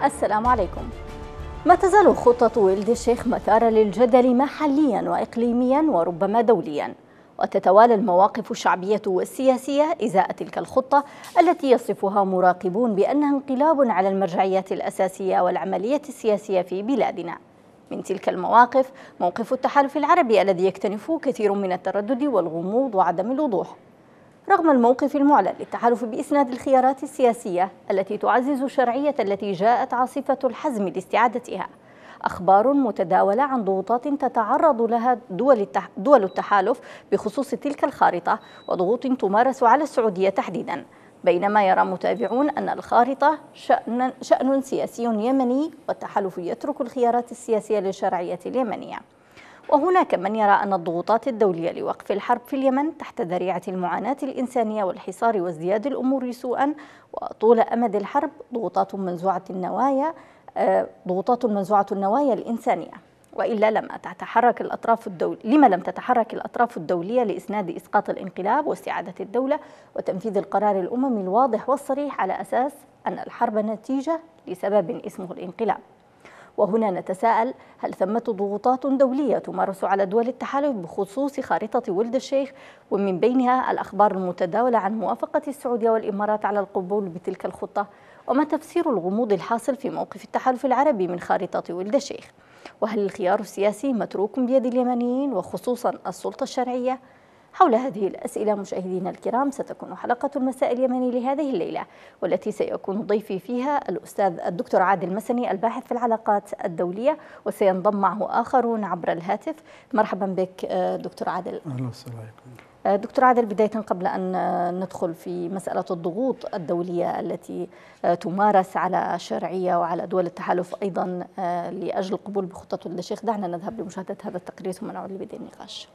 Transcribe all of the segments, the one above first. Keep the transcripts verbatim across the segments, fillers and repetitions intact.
السلام عليكم. ما تزال خطة ولد الشيخ مثارا للجدل محليا وإقليميا وربما دوليا، وتتوالى المواقف الشعبية والسياسية إزاء تلك الخطة التي يصفها مراقبون بأنها انقلاب على المرجعيات الأساسية والعملية السياسية في بلادنا. من تلك المواقف موقف التحالف العربي الذي يكتنف كثير من التردد والغموض وعدم الوضوح. رغم الموقف المعلن للتحالف بإسناد الخيارات السياسية التي تعزز الشرعية التي جاءت عاصفة الحزم لاستعادتها، أخبار متداولة عن ضغوطات تتعرض لها دول دول التحالف بخصوص تلك الخارطة، وضغوط تمارس على السعودية تحديدا، بينما يرى متابعون أن الخارطة شأن, شأن سياسي يمني، والتحالف يترك الخيارات السياسية للشرعية اليمنية. وهناك من يرى أن الضغوطات الدولية لوقف الحرب في اليمن تحت ذريعة المعاناة الإنسانية والحصار وازدياد الأمور سوءا وطول أمد الحرب ضغوطات منزوعة النوايا ضغوطات منزوعة النوايا الإنسانية. وإلا لما تتحرك الأطراف الدول لما لم تتحرك الأطراف الدولية لإسناد إسقاط الانقلاب واستعادة الدولة وتنفيذ القرار الأممي الواضح والصريح على أساس أن الحرب نتيجة لسبب اسمه الانقلاب. وهنا نتساءل: هل ثمة ضغوطات دولية تمارس على دول التحالف بخصوص خارطة ولد الشيخ، ومن بينها الأخبار المتداولة عن موافقة السعودية والإمارات على القبول بتلك الخطة؟ وما تفسير الغموض الحاصل في موقف التحالف العربي من خارطة ولد الشيخ؟ وهل الخيار السياسي متروك بيد اليمنيين وخصوصا السلطة الشرعية؟ حول هذه الأسئلة مشاهدينا الكرام ستكون حلقة المساء اليمني لهذه الليلة، والتي سيكون ضيفي فيها الأستاذ الدكتور عادل مسني الباحث في العلاقات الدولية، وسينضم معه آخرون عبر الهاتف. مرحبا بك دكتور عادل. أهلا وسهلا بكم. دكتور عادل، بداية قبل أن ندخل في مسألة الضغوط الدولية التي تمارس على الشرعية وعلى دول التحالف أيضا لأجل القبول بخطة ولد الشيخ، دعنا نذهب لمشاهدة هذا التقرير ثم نعود لبدء النقاش.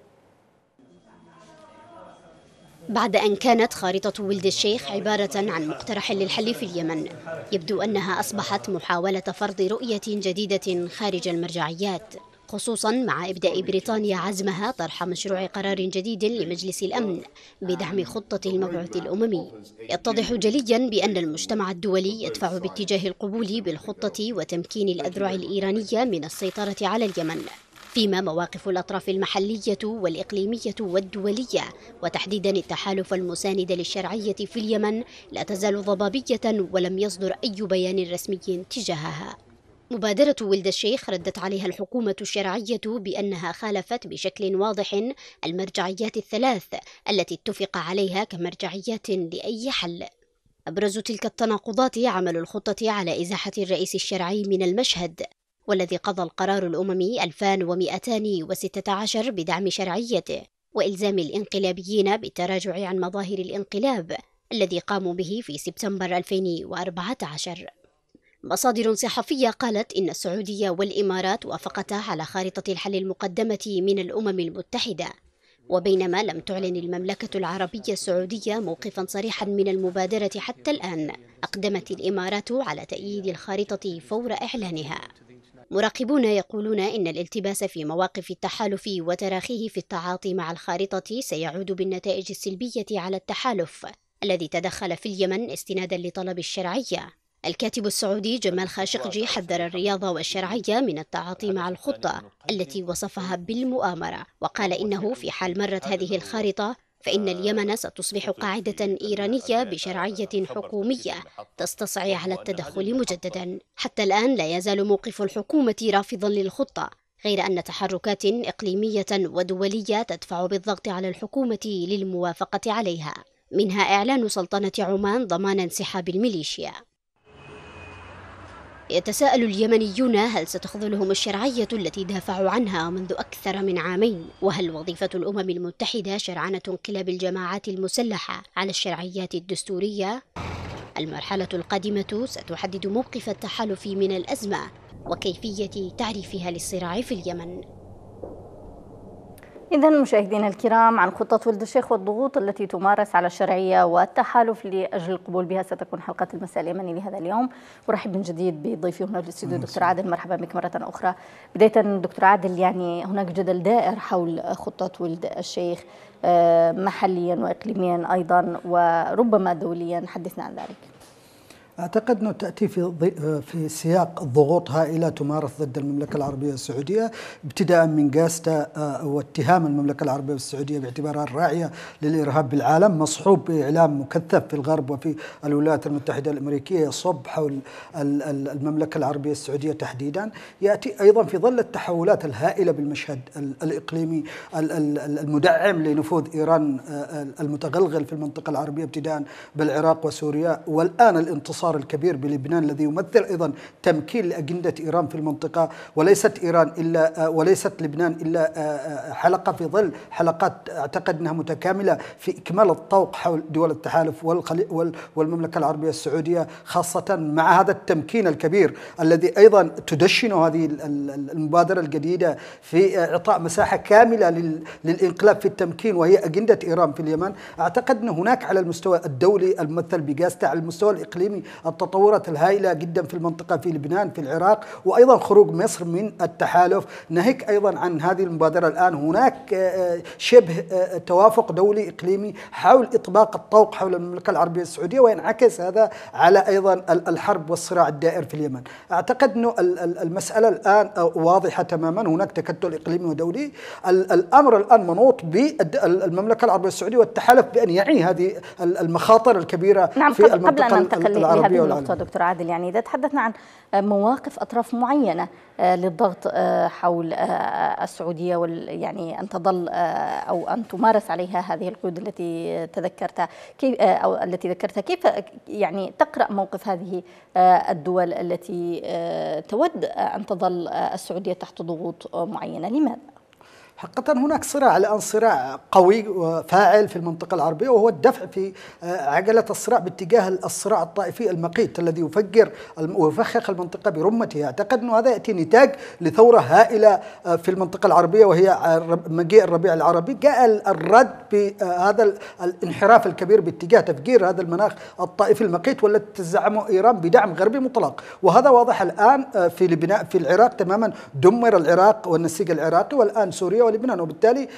بعد أن كانت خارطة ولد الشيخ عبارة عن مقترح للحل في اليمن، يبدو أنها أصبحت محاولة فرض رؤية جديدة خارج المرجعيات، خصوصا مع إبداء بريطانيا عزمها طرح مشروع قرار جديد لمجلس الأمن بدعم خطة المبعوث الأممي. يتضح جليا بأن المجتمع الدولي يدفع باتجاه القبول بالخطة وتمكين الأذرع الإيرانية من السيطرة على اليمن، فيما مواقف الأطراف المحلية والإقليمية والدولية وتحديدا التحالف المساند للشرعية في اليمن لا تزال ضبابية، ولم يصدر أي بيان رسمي تجاهها. مبادرة ولد الشيخ ردت عليها الحكومة الشرعية بأنها خالفت بشكل واضح المرجعيات الثلاث التي اتفق عليها كمرجعيات لأي حل. أبرز تلك التناقضات عمل الخطة على إزاحة الرئيس الشرعي من المشهد، والذي قضى القرار الأممي ألفين ومئتين وستة عشر بدعم شرعيته وإلزام الإنقلابيين بالتراجع عن مظاهر الانقلاب الذي قاموا به في سبتمبر ألفين وأربعة عشر. مصادر صحفية قالت إن السعودية والإمارات وافقتا على خارطة الحل المقدمة من الأمم المتحدة، وبينما لم تعلن المملكة العربية السعودية موقفا صريحا من المبادرة حتى الآن، أقدمت الإمارات على تأييد الخارطة فور إعلانها. مراقبون يقولون إن الالتباس في مواقف التحالف وتراخيه في التعاطي مع الخارطة سيعود بالنتائج السلبية على التحالف الذي تدخل في اليمن استنادا لطلب الشرعية. الكاتب السعودي جمال خاشقجي حذر الرياضة والشرعية من التعاطي مع الخطة التي وصفها بالمؤامرة، وقال إنه في حال مرت هذه الخارطة فإن اليمن ستصبح قاعدة إيرانية بشرعية حكومية تستصعي على التدخل مجددا. حتى الآن لا يزال موقف الحكومة رافضا للخطة، غير أن تحركات إقليمية ودولية تدفع بالضغط على الحكومة للموافقة عليها، منها إعلان سلطنة عمان ضمان انسحاب الميليشيا. يتساءل اليمنيون: هل ستخذلهم الشرعية التي دافعوا عنها منذ أكثر من عامين؟ وهل وظيفة الأمم المتحدة شرعنة انقلاب الجماعات المسلحة على الشرعيات الدستورية؟ المرحلة القادمة ستحدد موقف التحالف من الأزمة وكيفية تعريفها للصراع في اليمن. إذن مشاهدينا الكرام، عن خطة ولد الشيخ والضغوط التي تمارس على الشرعية والتحالف لأجل القبول بها ستكون حلقة المساء اليمني لهذا اليوم. أرحب من جديد بضيفي هنا في الاستوديو دكتور عادل. مرحبا بك مرة أخرى. بداية دكتور عادل، يعني هناك جدل دائر حول خطة ولد الشيخ محليا وإقليميا أيضا وربما دوليا، حدثنا عن ذلك. أعتقد أنه تأتي في في سياق ضغوط هائلة تمارس ضد المملكة العربية السعودية، ابتداء من جاستا واتهام المملكة العربية السعودية باعتبارها الراعية للإرهاب بالعالم، مصحوب بإعلام مكثف في الغرب وفي الولايات المتحدة الأمريكية يصب حول المملكة العربية السعودية تحديدا. يأتي أيضا في ظل التحولات الهائلة بالمشهد الإقليمي المدعم لنفوذ إيران المتغلغل في المنطقة العربية ابتداء بالعراق وسوريا، والآن الانتصار الكبير بلبنان الذي يمثل أيضا تمكين لأجندة إيران في المنطقة. وليست إيران إلا وليست لبنان إلا حلقة في ظل حلقات أعتقد أنها متكاملة في إكمال الطوق حول دول التحالف والمملكة العربية السعودية، خاصة مع هذا التمكين الكبير الذي أيضا تدشن هذه المبادرة الجديدة في إعطاء مساحة كاملة للإنقلاب في التمكين وهي أجندة إيران في اليمن. أعتقد أن هناك على المستوى الدولي الممثل بجاستا، على المستوى الإقليمي التطورات الهائلة جدا في المنطقة في لبنان في العراق، وأيضا خروج مصر من التحالف، ناهيك أيضا عن هذه المبادرة. الآن هناك شبه توافق دولي إقليمي حول إطباق الطوق حول المملكة العربية السعودية، وينعكس هذا على أيضا الحرب والصراع الدائر في اليمن. أعتقد أنه المسألة الآن واضحة تماما، هناك تكتل إقليمي ودولي. الأمر الآن منوط بالمملكة العربية السعودية والتحالف بأن يعي هذه المخاطر الكبيرة نعم. في المنطقة قبل أن ننتقل العربية لهذه النقطة دكتور عادل، يعني إذا تحدثنا عن مواقف أطراف معينة للضغط حول السعودية، يعني أن تظل أو أن تمارس عليها هذه القيود التي تذكرتها، كيف أو التي ذكرتها، كيف يعني تقرأ موقف هذه الدول التي تود أن تظل السعودية تحت ضغوط معينة؟ لماذا؟ حقيقة هناك صراع الآن، صراع قوي وفاعل في المنطقة العربية، وهو الدفع في عجلة الصراع باتجاه الصراع الطائفي المقيت الذي يفجر ويفخخ المنطقة برمته. أعتقد أنه هذا يأتي نتاج لثورة هائلة في المنطقة العربية وهي مجيء الربيع العربي. جاء الرد بهذا الانحراف الكبير باتجاه تفجير هذا المناخ الطائفي المقيت والتي تزعمه إيران بدعم غربي مطلق، وهذا واضح الآن في لبنان في العراق تماما. دمر العراق والنسيج العراقي، والآن سوريا ولبنان، وبالتالي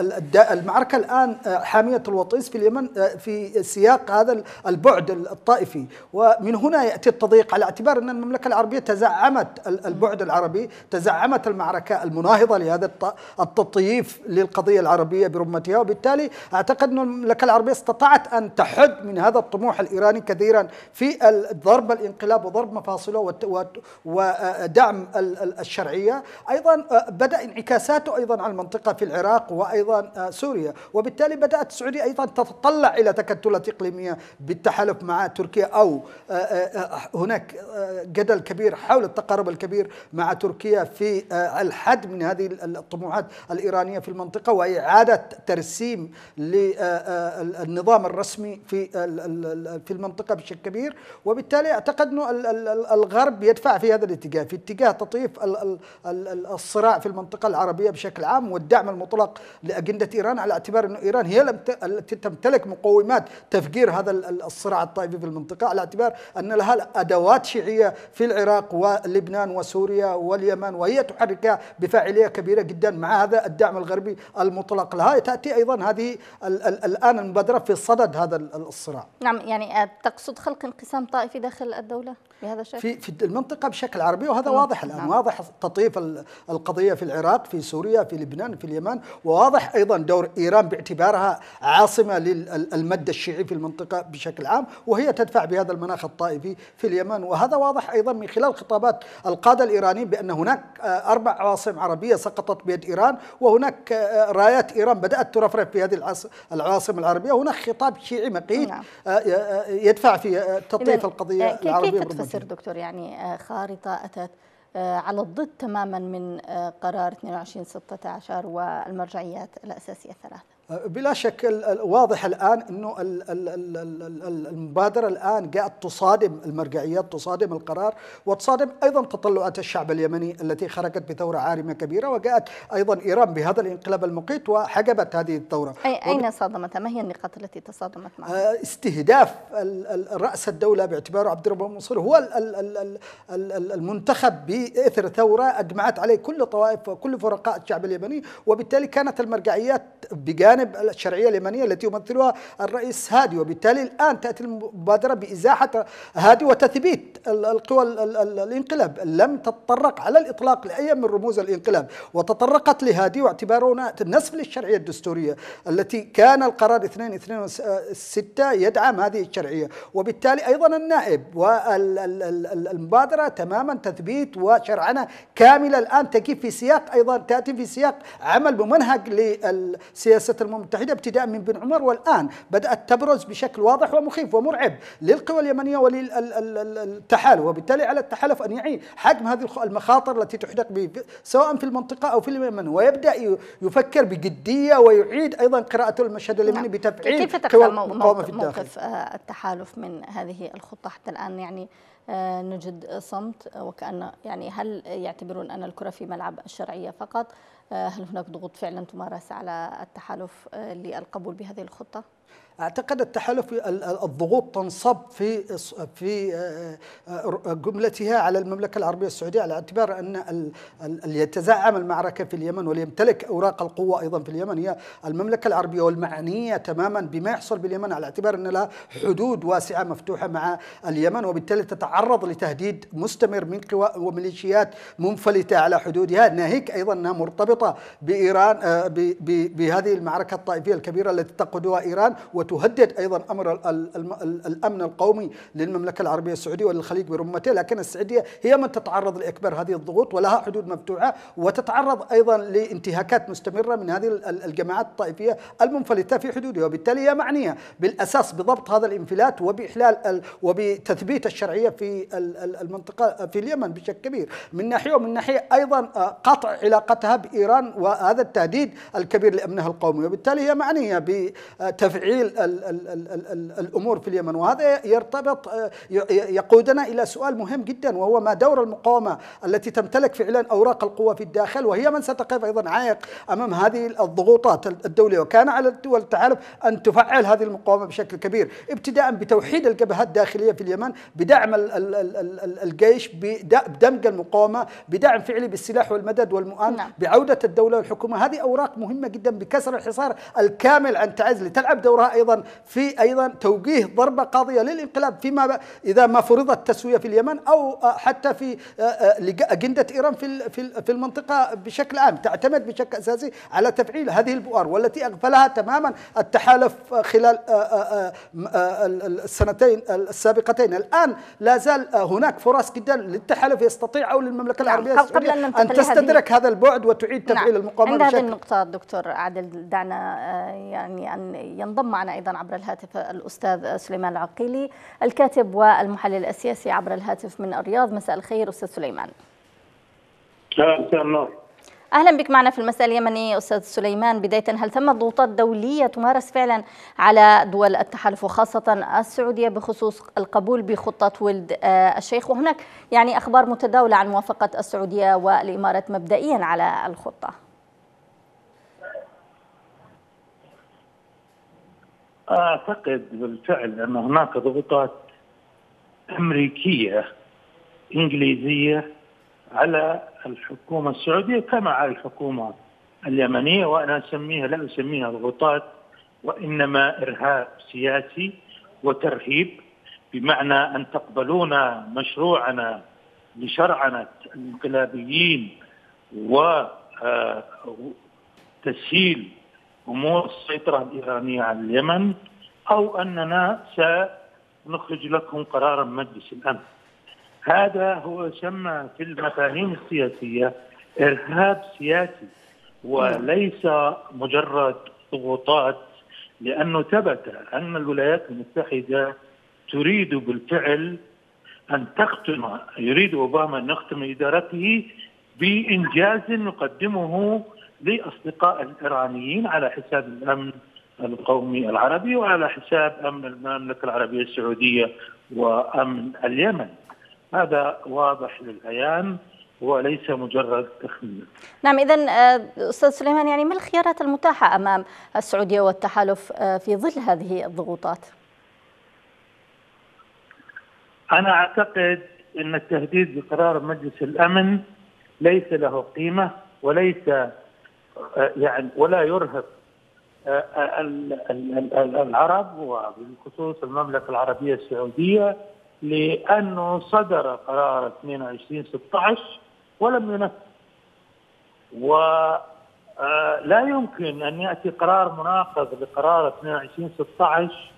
المعركة الآن حامية الوطيس في اليمن في سياق هذا البعد الطائفي. ومن هنا يأتي التضييق، على اعتبار أن المملكة العربية تزعمت البعد العربي، تزعمت المعركة المناهضة لهذا التطييف للقضية العربية برمتها، وبالتالي أعتقد أن المملكة العربية استطاعت أن تحد من هذا الطموح الإيراني كثيرا في ضرب الانقلاب وضرب مفاصله ودعم الشرعية. أيضا بدأ انعكاساته أيضا على المنطقة في العراق وأيضا سوريا، وبالتالي بدأت السعودية أيضا تتطلع إلى تكتلات إقليمية بالتحالف مع تركيا، أو هناك جدل كبير حول التقارب الكبير مع تركيا في الحد من هذه الطموحات الإيرانية في المنطقة وإعادة ترسيم للنظام الرسمي في في المنطقة بشكل كبير. وبالتالي أعتقد أنه الغرب يدفع في هذا الاتجاه، في اتجاه تطييف الصراع في المنطقة العربية بشكل عام والدعم المطلق لأجندة إيران، على اعتبار أن إيران هي التي تمتلك مقومات تفجير هذا الصراع الطائفي في المنطقة، على اعتبار أن لها أدوات شيعية في العراق ولبنان وسوريا واليمن، وهي تحركها بفاعلية كبيرة جدا مع هذا الدعم الغربي المطلق لها. تأتي أيضا هذه الآن المبادرة في صدد هذا الصراع. نعم، يعني تقصد خلق انقسام طائفي داخل الدولة بهذا الشكل في في المنطقة بشكل عربي، وهذا واضح الآن. نعم. واضح تطيف القضية في العراق، في سوريا، في لبنان، في اليمن، وواضح أيضا دور إيران باعتبارها عاصمة للمد الشيعي في المنطقة بشكل عام، وهي تدفع بهذا المناخ الطائفي في اليمن. وهذا واضح أيضا من خلال خطابات القادة الإيرانيين بأن هناك أربع عواصم عربية سقطت بيد إيران، وهناك رايات إيران بدأت ترفرف في هذه العواصم العربية. هناك خطاب شيعي مقيت يدفع في تطيف القضية العربية. كيف تفسر دكتور يعني خارطة أتت على الضد تماما من قرار اثنين وعشرين ستة عشر والمرجعيات الأساسية الثلاثة؟ بلا شك واضح الآن أنه المبادرة الآن جاءت تصادم المرجعيات، تصادم القرار، وتصادم أيضا تطلعات الشعب اليمني التي خرجت بثورة عارمة كبيرة. وجاءت أيضا إيران بهذا الانقلاب المقيت وحجبت هذه الثورة. أي أين صادمتها؟ ما هي النقاط التي تصادمت معها؟ استهداف رأس الدولة باعتباره عبد الرب منصور هو المنتخب بإثر ثورة أجمعت عليه كل طوائف وكل فرقاء الشعب اليمني، وبالتالي كانت المرجعيات بجانب جانب الشرعية اليمنية التي يمثلها الرئيس هادي، وبالتالي الآن تأتي المبادرة بإزاحة هادي وتثبيت القوى الانقلاب. لم تتطرق على الإطلاق لأي من رموز الانقلاب، وتطرقت لهادي واعتبارنا نسف للشرعية الدستورية التي كان القرار اثنين اثنين ستة يدعم هذه الشرعية. وبالتالي أيضا النائب والمبادرة تماما تثبيت وشرعنة كاملة الآن تجي في سياق أيضا تأتي في سياق عمل ممنهج للسياسة الأمم المتحدة ابتداء من بن عمر، والآن بدأت تبرز بشكل واضح ومخيف ومرعب للقوى اليمنية وللتحالف. وبالتالي على التحالف أن يعي حجم هذه المخاطر التي تحدق به سواء في المنطقة أو في اليمن، ويبدأ يفكر بجدية ويعيد أيضا قراءة المشهد اليمني بتفعيل كيف تقرأ موقف التحالف من هذه الخطة حتى الآن؟ يعني نجد صمت، وكأن يعني هل يعتبرون أن الكرة في ملعب الشرعية فقط؟ هل هناك ضغوط فعلا تمارس على التحالف للقبول بهذه الخطة؟ أعتقد التحالف الضغوط تنصب في في جملتها على المملكة العربية السعودية، على اعتبار أن اللي يتزعم المعركة في اليمن وليمتلك أوراق القوة أيضا في اليمن هي المملكة العربية، والمعنية تماما بما يحصل باليمن، على اعتبار أن لها حدود واسعة مفتوحة مع اليمن، وبالتالي تتعرض لتهديد مستمر من قوى وميليشيات منفلتة على حدودها، ناهيك أيضا أنها مرتبطة بإيران بهذه المعركة الطائفية الكبيرة التي تقودها إيران، وتهدد أيضا أمر الأمن القومي للمملكة العربية السعودية وللخليج برمته. لكن السعودية هي من تتعرض لأكبر هذه الضغوط ولها حدود مفتوحة، وتتعرض أيضا لانتهاكات مستمرة من هذه الجماعات الطائفية المنفلتة في حدودها، وبالتالي هي معنية بالأساس بضبط هذا الانفلات وبإحلال وبتثبيت الشرعية في المنطقة في اليمن بشكل كبير من ناحية، ومن ناحية أيضا قطع علاقتها بإيران وهذا التهديد الكبير لأمنها القومي، وبالتالي هي معنية بتفعيل ال ال ال ال الأمور في اليمن. وهذا يرتبط يقودنا إلى سؤال مهم جدا، وهو ما دور المقاومة التي تمتلك فعلا أوراق القوة في الداخل، وهي من ستقف أيضا عائق أمام هذه الضغوطات الدولية. وكان على الدول التحالف أن تفعل هذه المقاومة بشكل كبير، ابتداء بتوحيد الجبهات الداخلية في اليمن، بدعم الجيش، بدمج المقاومة، بدعم فعلي بالسلاح والمدد والمؤن، نعم. بعودة الدولة والحكومة. هذه أوراق مهمة جدا بكسر الحصار الكامل عن تعز، لتلعب دورها أيضا في أيضا توجيه ضربة قاضية للانقلاب فيما إذا ما فرضت تسوية في اليمن، أو حتى في أجندة إيران في في المنطقة بشكل عام، تعتمد بشكل أساسي على تفعيل هذه البؤر، والتي أغفلها تماما التحالف خلال السنتين السابقتين. الآن لا زال هناك فرص جدا للتحالف يستطيع أو للمملكة نعم. العربية السعودية أن تستدرك هذا البعد وتعيد تفعيل نعم. المقاومة. عند هذه النقطة دكتور عادل دعنا يعني أن ينضم معنا أيضا عبر الهاتف الأستاذ سليمان العقيلي الكاتب والمحلل السياسي عبر الهاتف من الرياض. مساء الخير أستاذ سليمان. مساء النور. أهلا بك معنا في المساء اليمني أستاذ سليمان. بداية، هل تمت ضغوطات دولية تمارس فعلا على دول التحالف وخاصة السعودية بخصوص القبول بخطة ولد الشيخ؟ وهناك يعني أخبار متداولة عن موافقة السعودية والإمارات مبدئيا على الخطة. أعتقد بالفعل أن هناك ضغوطات أمريكية إنجليزية على الحكومة السعودية كما على الحكومة اليمنية، وأنا أسميها لا أسميها ضغوطات وإنما إرهاب سياسي وترهيب، بمعنى أن تقبلون مشروعنا لشرعنة الانقلابيين وتسهيل أمور السيطرة الإيرانية على اليمن، أو أننا سنخرج لكم قرارا مجلس الأمن. هذا هو يسمى في المفاهيم السياسية إرهاب سياسي وليس مجرد ضغوطات، لأنه ثبت أن الولايات المتحدة تريد بالفعل أن تختم، يريد أوباما أن يختم إدارته بإنجاز يقدمه لأصدقاء الإيرانيين على حساب الأمن القومي العربي وعلى حساب أمن المملكة العربية السعودية وأمن اليمن. هذا واضح للعيان وليس مجرد تخمين. نعم، إذن أستاذ سليمان، يعني ما الخيارات المتاحة أمام السعودية والتحالف في ظل هذه الضغوطات؟ أنا أعتقد أن التهديد بقرار مجلس الأمن ليس له قيمة وليس يعني ولا يرهق العرب وبالخصوص المملكة العربية السعودية، لأنه صدر قرار اثنين وعشرين ستة عشر ولم ينفذ، ولا يمكن أن يأتي قرار مناقض لقرار اثنين وعشرين ستة عشر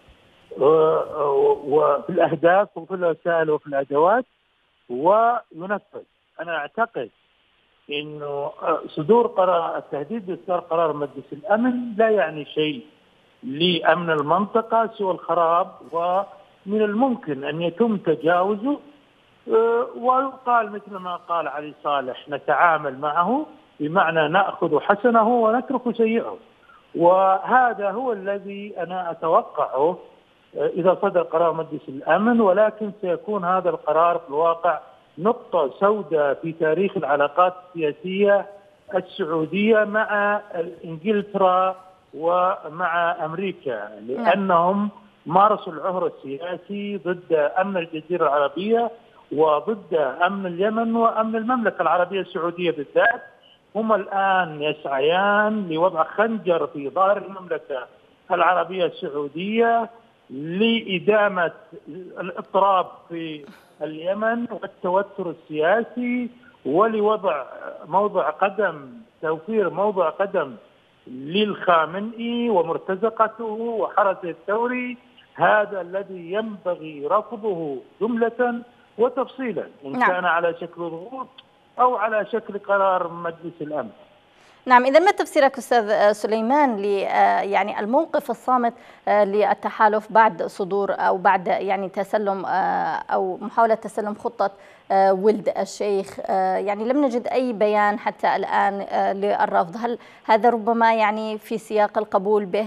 وفي الأهداف وفي الوسائل وفي الأدوات وينفذ. أنا أعتقد إنه صدور قرار التهديد بإصدار قرار مجلس الأمن لا يعني شيء لأمن المنطقة سوى الخراب، ومن الممكن أن يتم تجاوزه ويقال مثل ما قال علي صالح نتعامل معه، بمعنى نأخذ حسنه ونترك سيئه. وهذا هو الذي أنا أتوقعه إذا صدر قرار مجلس الأمن، ولكن سيكون هذا القرار في الواقع نقطة سوداء في تاريخ العلاقات السياسية السعودية مع إنجلترا ومع أمريكا، لأنهم مارسوا العهر السياسي ضد أمن الجزيرة العربية وضد أمن اليمن وأمن المملكة العربية السعودية بالذات. هم الآن يسعيان لوضع خنجر في ظهر المملكة العربية السعودية لإدامة الاضطراب في اليمن والتوتر السياسي، ولوضع موضع قدم توفير موضع قدم للخامنئي ومرتزقته وحرسه الثوري. هذا الذي ينبغي رفضه جملة وتفصيلا، إن نعم. كان على شكل ضغوط أو على شكل قرار مجلس الأمن. نعم، إذا ما تفسيرك أستاذ سليمان ل يعني الموقف الصامت للتحالف بعد صدور أو بعد يعني تسلم أو محاولة تسلم خطة ولد الشيخ؟ يعني لم نجد أي بيان حتى الآن للرفض، هل هذا ربما يعني في سياق القبول به؟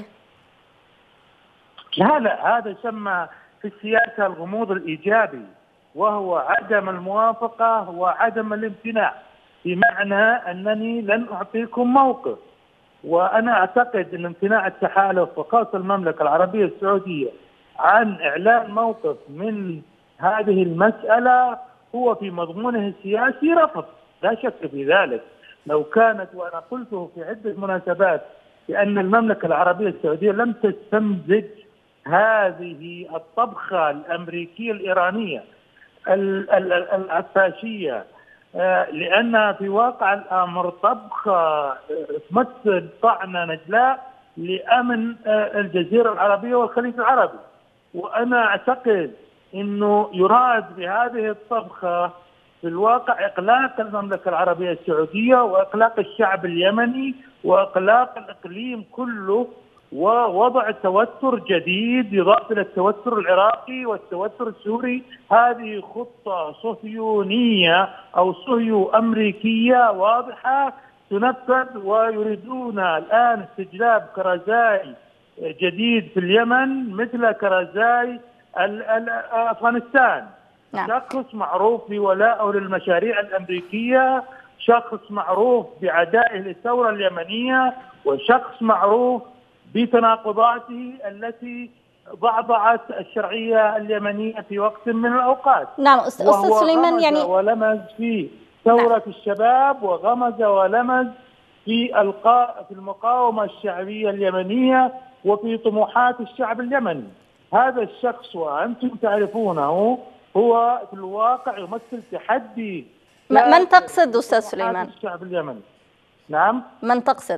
لا لا، هذا يسمى في السياسة الغموض الإيجابي، وهو عدم الموافقة وعدم الامتناع، بمعنى أنني لن أعطيكم موقف. وأنا أعتقد أن امتناع التحالف وخاصة المملكة العربية السعودية عن إعلان موقف من هذه المسألة هو في مضمونه السياسي رفض، لا شك في ذلك. لو كانت، وأنا قلته في عدة مناسبات، بأن المملكة العربية السعودية لم تستمزج هذه الطبخة الأمريكية الإيرانية العفاشية، لأنها في واقع الأمر طبخة تمثل طعنة نجلاء لأمن الجزيرة العربية والخليج العربي. وأنا أعتقد أنه يراد بهذه الطبخة في الواقع إقلاق المملكة العربية السعودية وإقلاق الشعب اليمني وإقلاق الإقليم كله، ووضع توتر جديد يضاف إلى التوتر العراقي والتوتر السوري. هذه خطة صهيونية أو صهيو أمريكية واضحة تنفذ، ويريدون الآن استجلاب كرزاي جديد في اليمن مثل كرزاي أفغانستان. نعم. شخص معروف بولائه للمشاريع الأمريكية، شخص معروف بعدائه للثورة اليمنية، وشخص معروف بتناقضاته التي ضعضعت الشرعية اليمنية في وقت من الأوقات. نعم أستاذ سليمان، يعني ولمز في ثورة نعم. الشباب، وغمز ولمز في القاء في المقاومة الشعبية اليمنية وفي طموحات الشعب اليمني. هذا الشخص وأنتم تعرفونه هو في الواقع يمثل تحدي. من تقصد أستاذ سليمان؟ الشعب اليمني. نعم، من تقصد؟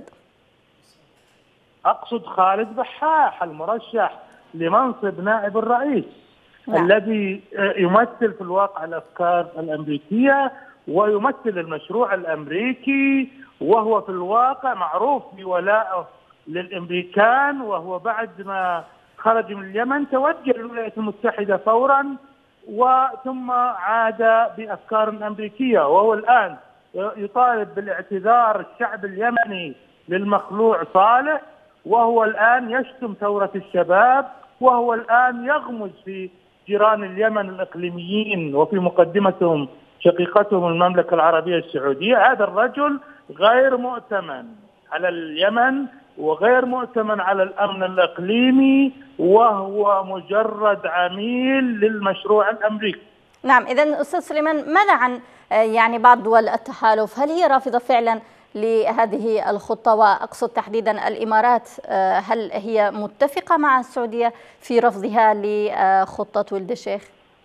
أقصد خالد بحاح المرشح لمنصب نائب الرئيس. نعم. الذي يمثل في الواقع الأفكار الأمريكية ويمثل المشروع الأمريكي، وهو في الواقع معروف بولائه للأمريكان، وهو بعد ما خرج من اليمن توجه للولايات المتحدة فورا وثم عاد بأفكار أمريكية، وهو الآن يطالب بالاعتذار الشعب اليمني للمخلوع صالح، وهو الآن يشتم ثورة الشباب، وهو الآن يغمز في جيران اليمن الإقليميين وفي مقدمتهم شقيقتهم المملكة العربية السعودية. هذا الرجل غير مؤتمن على اليمن وغير مؤتمن على الأمن الإقليمي، وهو مجرد عميل للمشروع الأمريكي. نعم، إذن أستاذ سليمان، ماذا عن يعني بعض دول التحالف؟ هل هي رافضة فعلا لهذه الخطة، وأقصد تحديدا الإمارات، هل هي متفقة مع السعودية في رفضها لخطة ولد الشيخ؟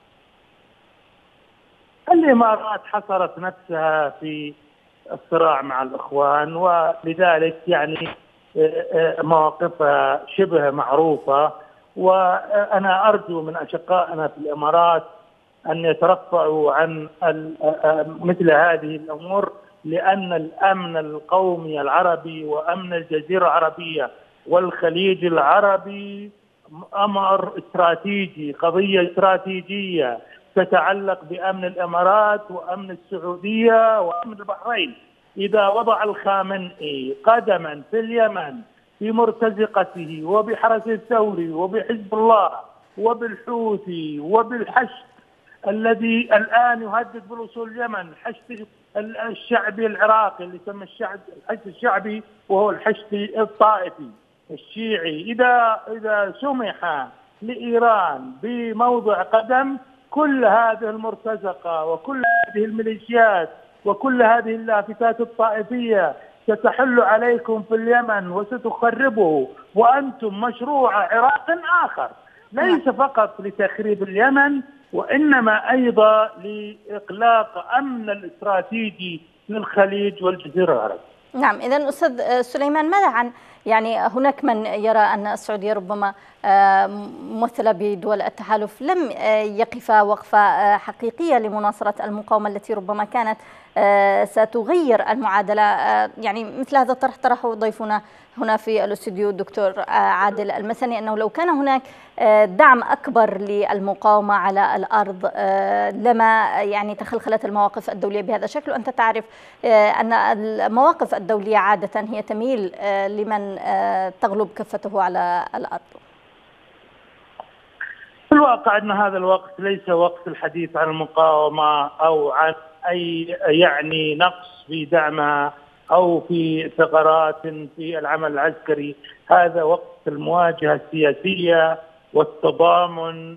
الإمارات حصرت نفسها في الصراع مع الإخوان، ولذلك يعني مواقفها شبه معروفة. وأنا أرجو من أشقائنا في الإمارات أن يترفعوا عن مثل هذه الأمور، لأن الأمن القومي العربي وأمن الجزيرة العربية والخليج العربي أمر استراتيجي، قضية استراتيجية تتعلق بأمن الإمارات وأمن السعودية وأمن البحرين. إذا وضع الخامنئي قدما في اليمن في مرتزقته وبحرس الثوري وبحزب الله وبالحوثي وبالحشد الذي الآن يهدد بالوصول اليمن، حشد الشعبي العراقي اللي يسمى الشعب الحشد الشعبي وهو الحشد الطائفي الشيعي، إذا إذا سمح لإيران بموضع قدم، كل هذه المرتزقة وكل هذه الميليشيات وكل هذه اللافتات الطائفية ستحل عليكم في اليمن وستخربه، وأنتم مشروع عراق آخر ليس فقط لتخريب اليمن وإنما أيضا لإقلاق أمن الاستراتيجي للخليج والجزيرة العربية. نعم، إذن أستاذ سليمان، ماذا عن يعني هناك من يرى أن السعودية ربما ممثلة بدول التحالف لم يقف وقفة حقيقية لمناصرة المقاومة التي ربما كانت ستغير المعادلة؟ يعني مثل هذا الطرح طرحه ضيفنا هنا في الاستوديو الدكتور عادل المسني، أنه لو كان هناك دعم أكبر للمقاومة على الأرض لما يعني تخلخلت المواقف الدولية بهذا الشكل. وأنت تعرف أن المواقف الدولية عادة هي تميل لمن تغلب كفته على الأرض. في الواقع أن هذا الوقت ليس وقت الحديث عن المقاومة أو عن أي يعني نقص في دعمها أو في ثغرات في العمل العسكري. هذا وقت المواجهة السياسية والتضامن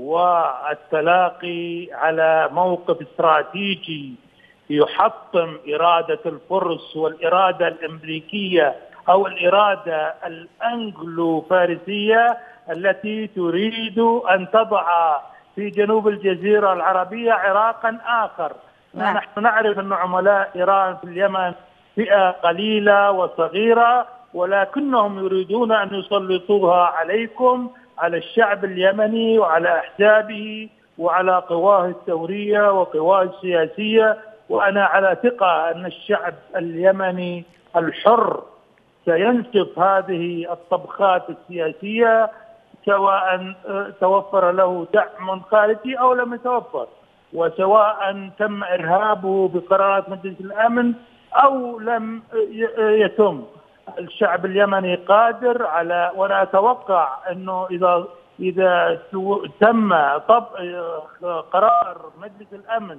والتلاقي على موقف استراتيجي يحطم إرادة الفرس والإرادة الأمريكية أو الإرادة الأنجلو فارسية التي تريد أن تضع في جنوب الجزيرة العربية عراقا آخر. نعم. نحن نعرف أن عملاء إيران في اليمن فئة قليلة وصغيرة، ولكنهم يريدون أن يسلطوها عليكم، على الشعب اليمني وعلى أحزابه وعلى قواه الثورية وقواه السياسية. وأنا على ثقة أن الشعب اليمني الحر سينسف هذه الطبخات السياسية، سواء توفر له دعم خارجي أو لم يتوفر، وسواء تم إرهابه بقرارات مجلس الأمن أو لم يتم. الشعب اليمني قادر على، وأنا أتوقع أنه إذا إذا تم طب قرار مجلس الأمن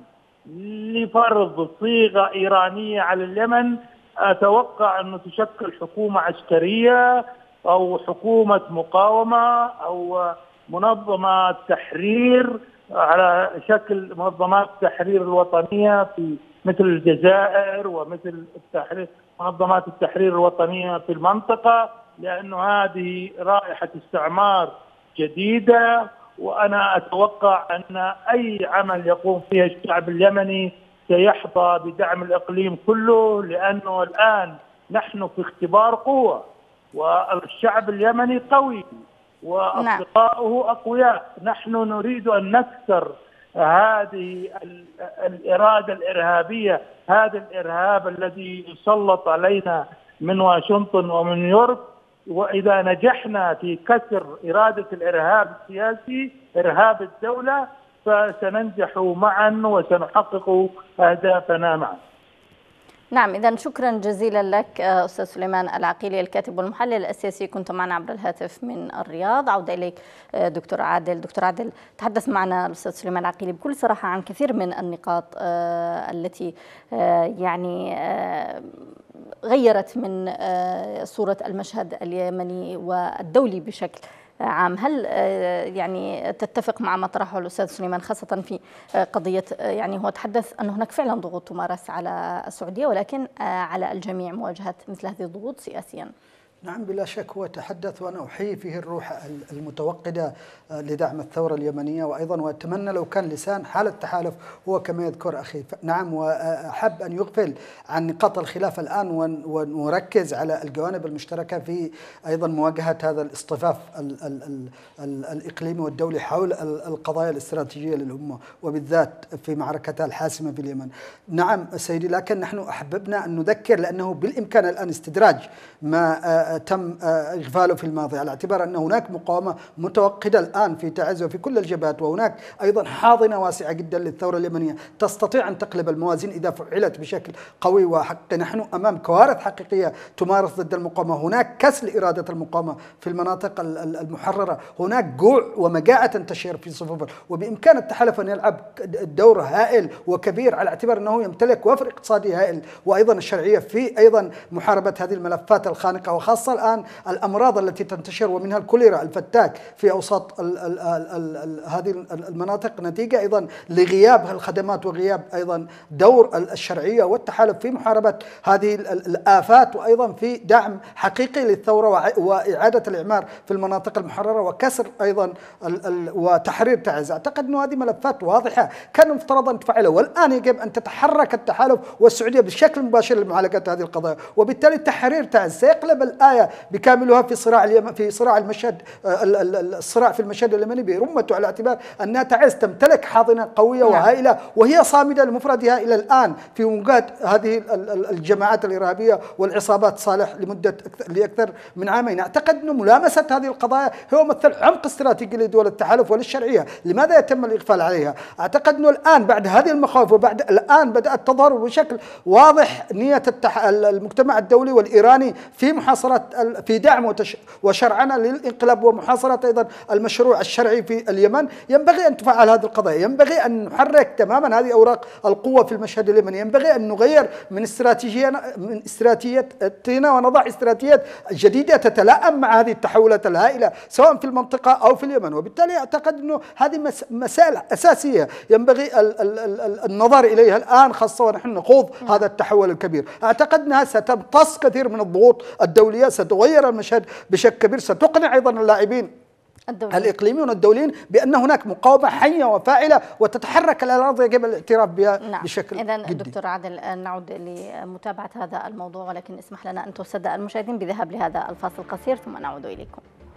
لفرض صيغة إيرانية على اليمن، أتوقع أنه تشكل حكومة عسكرية أو حكومة مقاومة أو منظمات تحرير على شكل منظمات التحرير الوطنية في مثل الجزائر ومثل التحرير منظمات التحرير الوطنية في المنطقة، لأنه هذه رائحة استعمار جديدة. وأنا أتوقع أن أي عمل يقوم فيه الشعب اليمني سيحظى بدعم الإقليم كله، لأنه الآن نحن في اختبار قوة، والشعب اليمني قوي وأصدقاؤه أقوياء. نحن نريد أن نكسر هذه الإرادة الإرهابية، هذا الإرهاب الذي يسلط علينا من واشنطن ومن نيويورك. وإذا نجحنا في كسر إرادة الإرهاب السياسي، إرهاب الدولة، فسننجح معا وسنحقق أهدافنا معا. نعم، إذا شكرا جزيلا لك أستاذ سليمان العقيلي، الكاتب والمحلل السياسي، كنت معنا عبر الهاتف من الرياض. عودة إليك دكتور عادل. دكتور عادل، تحدث معنا الأستاذ سليمان العقيلي بكل صراحة عن كثير من النقاط التي يعني غيرت من صورة المشهد اليمني والدولي بشكل عام. هل يعني تتفق مع ما طرحه الأستاذ سليمان خاصة في قضية، يعني هو تحدث أن هناك فعلا ضغوط تمارس على السعودية ولكن على الجميع مواجهة مثل هذه الضغوط سياسيا؟ نعم بلا شك هو تحدث، وأنا أحيي فيه الروح المتوقدة لدعم الثورة اليمنية، وأيضا وأتمنى لو كان لسان حال التحالف هو كما يذكر أخي. نعم، وأحب أن يغفل عن نقاط الخلاف الآن ونركز على الجوانب المشتركة في أيضا مواجهة هذا الاصطفاف ال ال ال ال الإقليمي والدولي حول القضايا الاستراتيجية للأمة، وبالذات في معركتها الحاسمة في اليمن. نعم سيدي، لكن نحن أحببنا أن نذكر لأنه بالإمكان الآن استدراج ما تم إغفاله في الماضي، على اعتبار أن هناك مقاومة متوقدة الآن في تعز وفي كل الجبهات، وهناك أيضا حاضنة واسعة جدا للثورة اليمنية تستطيع أن تقلب الموازين إذا فعلت بشكل قوي وحقيقي. نحن أمام كوارث حقيقية تمارس ضد المقاومة، هناك كسل إرادة المقاومة في المناطق المحررة، هناك جوع ومجاعة تنتشر في صفوفها، وبإمكان التحالف أن يلعب دور هائل وكبير على اعتبار أنه يمتلك وفر اقتصادي هائل، وأيضا الشرعية في أيضا محاربة هذه الملفات الخانقة، وخاصة الآن الأمراض التي تنتشر ومنها الكوليرا الفتاك في أوساط ال ال ال ال هذه المناطق، نتيجة أيضا لغياب الخدمات وغياب أيضا دور الشرعية والتحالف في محاربة هذه الآفات، وأيضا في دعم حقيقي للثورة وإعادة الإعمار في المناطق المحررة وكسر أيضا ال ال وتحرير تعز. أعتقد أن هذه ملفات واضحة كان المفترض أن تفعلها، والآن يجب أن تتحرك التحالف والسعودية بشكل مباشر لمعالجة هذه القضايا، وبالتالي تحرير تعز سيقلب الآية بكاملها في صراع اليمن، في صراع المشهد، الصراع في المشهد اليمني برمته، على اعتبار أنها تعز تمتلك حاضنة قوية وهائلة وهي صامدة لمفردها إلى الآن في مواجهة هذه الجماعات الإرهابية والعصابات صالح لمدة لأكثر من عامين. أعتقد أن ملامسة هذه القضايا هو مثل عمق استراتيجي لدول التحالف وللشرعية. لماذا يتم الإغفال عليها؟ أعتقد أنه الآن بعد هذه المخاوف وبعد الآن بدأت تظهر بشكل واضح نية التح... المجتمع الدولي والإيراني في محاصرة في دعم وتش... وشرعنة للانقلاب ومحاصرة أيضا المشروع الشرعي في اليمن. ينبغي أن تفعل هذه القضايا، ينبغي أن نحرك تماما هذه أوراق القوة في المشهد اليمني، ينبغي أن نغير من استراتيجيتنا من استراتيجيتنا ونضع استراتيجيات جديدة تتلائم مع هذه التحولات الهائلة سواء في المنطقة أو في اليمن. وبالتالي أعتقد أنه هذه مسائل أساسية ينبغي ال ال ال النظر إليها الآن، خاصة ونحن نخوض هذا التحول الكبير. أعتقد أنها ستمتص كثير من الضغوط الدولية، ستغير المشهد بشكل كبير، ستقنع أيضا اللاعبين الدولي. الإقليميون والدوليين بأن هناك مقاومة حية وفاعلة وتتحرك على الأرض يجب الاعتراف بها. نعم. بشكل إذن دكتور عادل نعود لمتابعة هذا الموضوع، ولكن اسمح لنا أن تصدق المشاهدين بذهاب لهذا الفاصل القصير ثم نعود إليكم.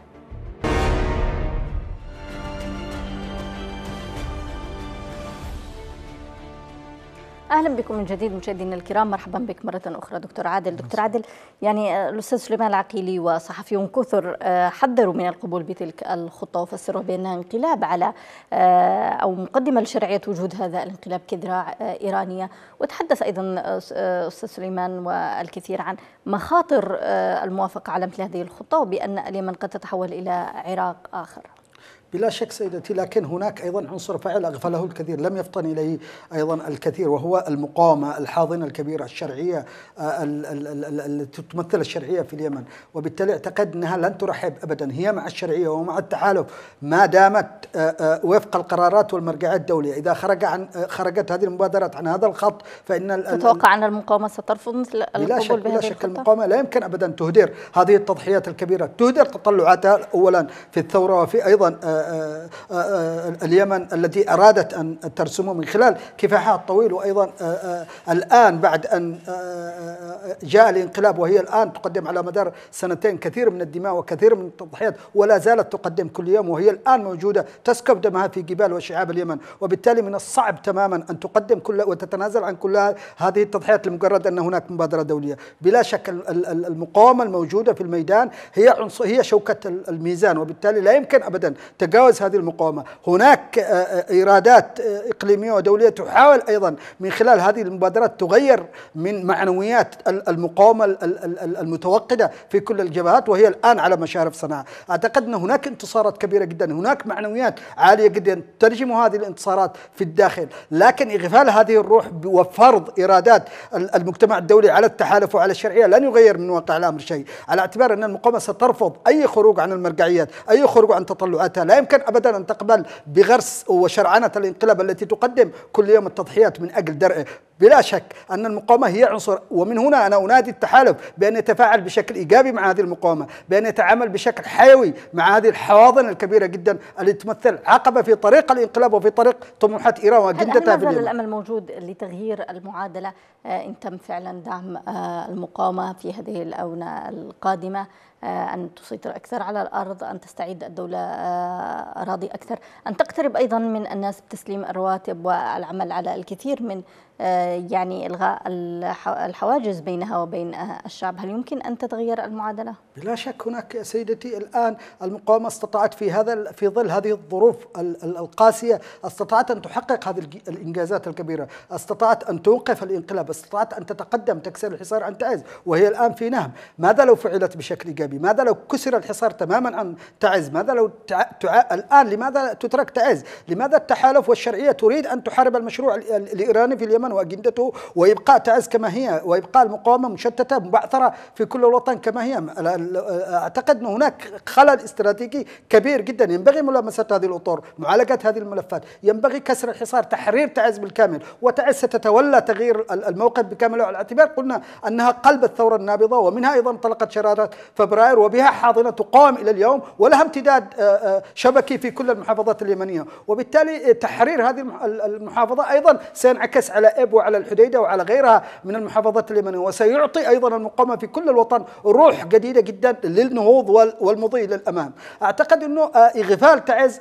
اهلا بكم من جديد مشاهدينا الكرام، مرحبا بك مره اخرى دكتور عادل. دكتور عادل، يعني الاستاذ سليمان العقيلي وصحفيون كثر حذروا من القبول بتلك الخطه وفسروها بانها انقلاب على او مقدمه لشرعيه وجود هذا الانقلاب كذراع ايرانيه، وتحدث ايضا استاذ سليمان والكثير عن مخاطر الموافقه على مثل هذه الخطه وبان اليمن قد تتحول الى عراق اخر. بلا شك سيدتي، لكن هناك أيضا عنصر فاعل أغفله الكثير لم يفطن إليه أيضا الكثير، وهو المقاومة الحاضنة الكبيرة الشرعية التي تمثل الشرعية في اليمن. وبالتالي اعتقد أنها لن ترحب أبدا هي مع الشرعية ومع التحالف ما دامت وفق القرارات والمرجعات الدولية. إذا خرج عن خرجت هذه المبادرات عن هذا الخط فإن تتوقع أن المقاومة سترفض مثل القبول بلا شك بهذه بلا شك الخطة؟ المقاومة لا يمكن أبدا تهدر هذه التضحيات الكبيرة، تهدر تطلعاتها أولا في الثورة وفي أيضا آآ آآ اليمن التي أرادت أن ترسمه من خلال كفاحها الطويل، وأيضا آآ الآن بعد أن جاء الانقلاب وهي الآن تقدم على مدار سنتين كثير من الدماء وكثير من التضحيات، ولا زالت تقدم كل يوم، وهي الآن موجودة تسكب دمها في جبال وشعاب اليمن. وبالتالي من الصعب تماما أن تقدم كل وتتنازل عن كل هذه التضحيات لمجرد أن هناك مبادرة دولية. بلا شك المقاومة الموجودة في الميدان هي هي شوكة الميزان، وبالتالي لا يمكن أبدا تجاوز هذه المقاومة. هناك إيرادات إقليمية ودولية تحاول أيضا من خلال هذه المبادرات تغير من معنويات المقاومة المتوقدة في كل الجبهات، وهي الآن على مشارف صنعاء. أعتقد أن هناك انتصارات كبيرة جدا، هناك معنويات عالية جدا ترجم هذه الانتصارات في الداخل، لكن إغفال هذه الروح وفرض إيرادات المجتمع الدولي على التحالف وعلى الشرعية لن يغير من واقع الأمر شيء، على اعتبار أن المقاومة سترفض أي خروج عن المرجعيات، أي خروج عن تطلعاتها. لا يمكن أبدا أن تقبل بغرس وشرعنة الانقلاب التي تقدم كل يوم التضحيات من أجل درءه. بلا شك أن المقاومة هي عنصر، ومن هنا أنا أنادي التحالف بأن يتفاعل بشكل إيجابي مع هذه المقاومة، بأن يتعامل بشكل حيوي مع هذه الحواضن الكبيرة جدا التي تمثل عقبة في طريق الانقلاب وفي طريق طموحات إيران وأجندتها. هل ما زال الأمل موجود لتغيير المعادلة إن تم فعلا دعم المقاومة في هذه الآونة القادمة، أن تسيطر أكثر على الأرض، أن تستعيد الدولة أراضي أكثر، أن تقترب أيضا من الناس بتسليم الرواتب والعمل على الكثير من يعني إلغاء الحواجز بينها وبين الشعب؟ هل يمكن أن تتغير المعادلة؟ بلا شك. هناك سيدتي الآن المقاومة استطاعت في هذا في ظل هذه الظروف القاسية استطاعت أن تحقق هذه الإنجازات الكبيرة، استطاعت أن توقف الانقلاب، استطاعت أن تتقدم تكسر الحصار عن تعز وهي الآن في نهم. ماذا لو فعلت بشكل إيجابي؟ ماذا لو كسر الحصار تماما عن تعز؟ ماذا لو تع... تع... الآن لماذا تترك تعز؟ لماذا التحالف والشرعية تريد أن تحارب المشروع الإيراني في اليمن وأجندته ويبقى تعز كما هي، ويبقى المقاومة مشتتة مبعثرة في كل الوطن كما هي؟ أعتقد أن هناك خلل استراتيجي كبير جدا، ينبغي ملامسة هذه الأطر، معالجة هذه الملفات، ينبغي كسر الحصار، تحرير تعز بالكامل، وتعز ستتولى تغيير الموقف بكامل. على اعتبار قلنا أنها قلب الثورة النابضة، ومنها أيضا انطلقت شرارة فبراير، وبها حاضنة تقاوم إلى اليوم، ولها امتداد شبكي في كل المحافظات اليمنية، وبالتالي تحرير هذه المحافظة أيضا سينعكس على إب وعلى الحديدة وعلى غيرها من المحافظات اليمنية، وسيعطي أيضا المقاومة في كل الوطن روح جديدة جدا للنهوض والمضي للأمام. أعتقد أنه إغفال تعز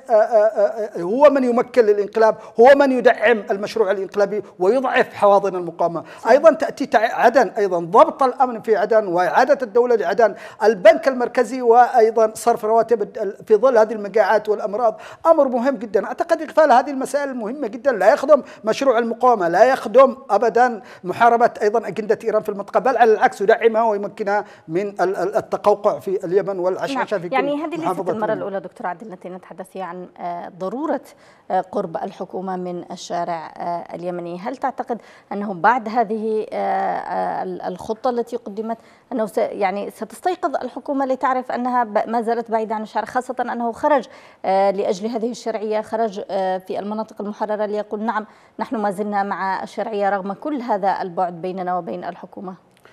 هو من يمكن للانقلاب، هو من يدعم المشروع الانقلابي ويضعف حواضن المقاومة. أيضا تأتي عدن، أيضا ضبط الأمن في عدن وإعادة الدولة لعدن، البنك المركزي، وأيضا صرف رواتب في ظل هذه المجاعات والأمراض، أمر مهم جدا. أعتقد إغفال هذه المسائل المهمة جدا لا يخدم مشروع المقاومة، لا يخدم أبدا محاربة أيضا أجندة إيران في المنطقة، بل على العكس يدعمها ويمكنها من التقوقع في اليمن والعشاشة في كل يعني هذه ليست المرة اليمن. الأولى دكتور عادل التي نتحدث عن ضرورة قرب الحكومة من الشارع اليمني. هل تعتقد أنه بعد هذه الخطة التي قدمت أنه يعني ستستيقظ الحكومة لتعرف أنها ما زالت بعيدة عن الشارع، خاصة أنه خرج لأجل هذه الشرعية، خرج في المناطق المحررة ليقول نعم نحن ما زلنا مع الشرعية رغم كل هذا البعد بيننا وبين الحكومة؟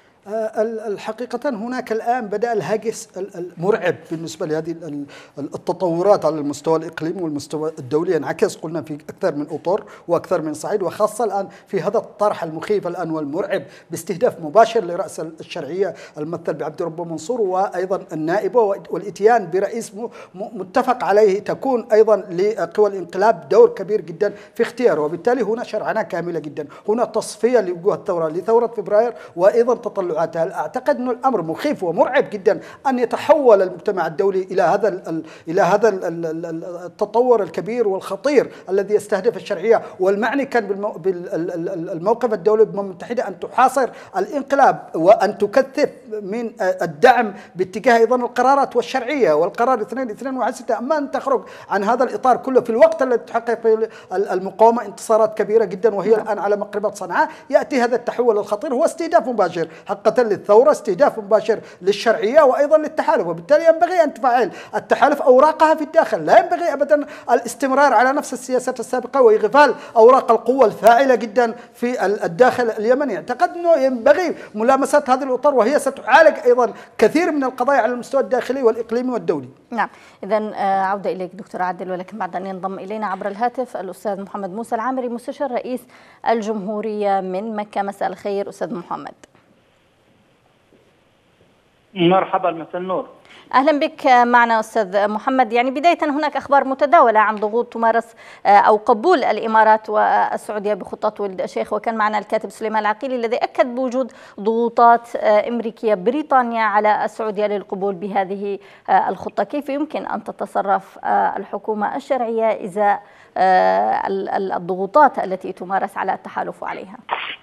الحقيقة هناك الآن بدأ الهاجس المرعب بالنسبة لهذه التطورات على المستوى الإقليمي والمستوى الدولي، انعكس قلنا في أكثر من أطر وأكثر من صعيد، وخاصة الآن في هذا الطرح المخيف الآن والمرعب باستهداف مباشر لرأس الشرعية الممثل بعبد ربه منصور وأيضا النائبة، والإتيان برئيس متفق عليه تكون أيضا لقوى الانقلاب دور كبير جدا في اختياره، وبالتالي هنا شرعنة كاملة جدا، هنا تصفية لوجوه الثورة لثورة فبراير وأيضا تطلع. أعتقد أن الأمر مخيف ومرعب جدا أن يتحول المجتمع الدولي إلى هذا إلى هذا التطور الكبير والخطير الذي يستهدف الشرعية، والمعني كان بالموقف الدولي بالأمم المتحدة أن تحاصر الانقلاب وأن تكثف من الدعم باتجاه أيضا القرارات والشرعية والقرار اثنين اثنين واحد ستة، أما أن تخرج عن هذا الإطار كله في الوقت الذي تحقق فيه المقاومة انتصارات كبيرة جدا وهي الآن على مقربة صنعاء، يأتي هذا التحول الخطير هو استهداف مباشر حقا للثورة، استهداف مباشر للشرعية وأيضا للتحالف، وبالتالي ينبغي أن تفعل التحالف أوراقها في الداخل، لا ينبغي أبدا الاستمرار على نفس السياسات السابقة وإغفال أوراق القوة الفاعلة جدا في الداخل اليمني. اعتقد أنه ينبغي ملامسة هذه الأطر وهي ستعالج أيضا كثير من القضايا على المستوى الداخلي والإقليمي والدولي. نعم، إذن عودة إليك دكتور عادل، ولكن بعد أن ينضم إلينا عبر الهاتف الأستاذ محمد موسى العامري مستشار رئيس الجمهورية من مكة. مساء الخير أستاذ محمد. مرحبا، مساء النور. أهلا بك معنا أستاذ محمد. يعني بداية هناك أخبار متداولة عن ضغوط تمارس أو قبول الإمارات والسعودية بخطة ولد الشيخ، وكان معنا الكاتب سليمان العقيلي الذي أكد بوجود ضغوطات أمريكية بريطانيا على السعودية للقبول بهذه الخطة. كيف يمكن أن تتصرف الحكومة الشرعية إزاء الضغوطات التي تمارس على التحالف عليها؟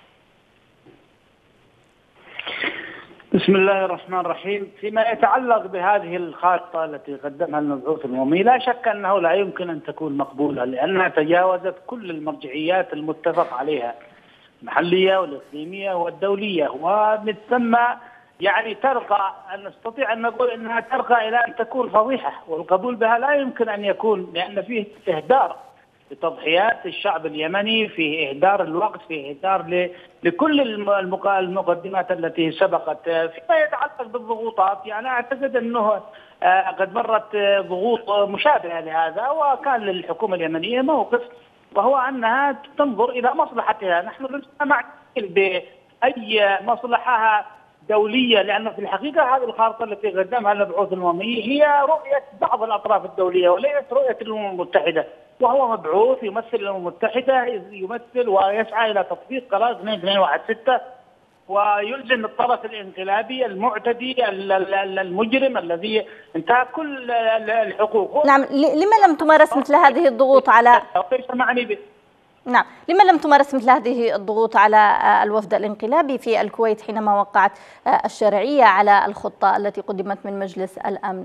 بسم الله الرحمن الرحيم. فيما يتعلق بهذه الخارطة التي قدمها المبعوث الأممي، لا شك أنه لا يمكن أن تكون مقبولة، لأنها تجاوزت كل المرجعيات المتفق عليها المحلية والإقليمية والدولية، ومن ثم يعني ترقى أن نستطيع أن نقول أنها ترقى إلى أن تكون فضيحة، والقبول بها لا يمكن أن يكون، لأن فيه إهدار لتضحيات الشعب اليمني، في إهدار الوقت، في إهدار لكل المقدمات التي سبقت. فيما يتعلق بالضغوطات، يعني أعتقد أنه قد مرت ضغوط مشابهة لهذا، وكان للحكومة اليمنية موقف، وهو أنها تنظر إلى مصلحتها. نحن لسنا معنيين بأي مصلحة دولية، لأن في الحقيقة هذه الخارطة التي قدمها المبعوث الأممي هي رؤية بعض الأطراف الدولية وليست رؤية الأمم المتحدة، وهو مبعوث يمثل الأمم المتحدة، يمثل ويسعى إلى تطبيق قرار اثنين اثنين واحد ستة، ويلزم الطرف الانقلابي المعتدي المجرم الذي انتهك كل الحقوق. نعم، لما لم تمارس مثل هذه الضغوط على نعم لما لم تمارس مثل هذه الضغوط على الوفد الانقلابي في الكويت حينما وقعت الشرعية على الخطة التي قدمت من مجلس الأمن؟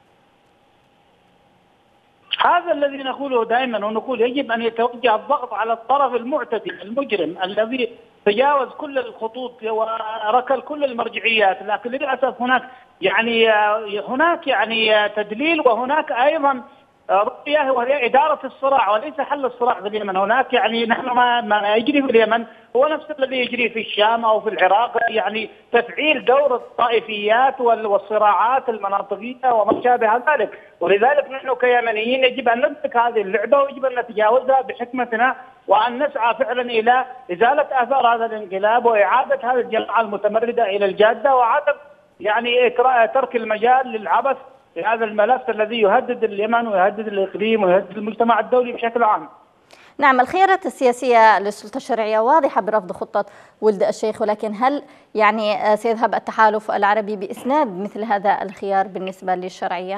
هذا الذي نقوله دائما، ونقول يجب أن يتوجه الضغط على الطرف المعتدي المجرم الذي تجاوز كل الخطوط وركل كل المرجعيات. لكن للأسف هناك يعني هناك يعني تدليل، وهناك أيضا رؤية وهي إدارة الصراع وليس حل الصراع في اليمن. هناك يعني نحن ما, ما يجري في اليمن هو نفس الذي يجري في الشام أو في العراق، يعني تفعيل دور الطائفيات والصراعات المناطقية وما شابه ذلك. ولذلك نحن كيمنيين يجب أن ندرك هذه اللعبة، ويجب أن نتجاوزها بحكمتنا، وأن نسعى فعلا إلى إزالة آثار هذا الانقلاب وإعادة هذه الجماعة المتمردة إلى الجادة، وعدم يعني ترك المجال للعبث في هذا الملف الذي يهدد اليمن ويهدد الإقليم ويهدد المجتمع الدولي بشكل عام. نعم، الخيارات السياسية للسلطة الشرعية واضحة برفض خطة ولد الشيخ، ولكن هل يعني سيذهب التحالف العربي بإسناد مثل هذا الخيار بالنسبة للشرعية؟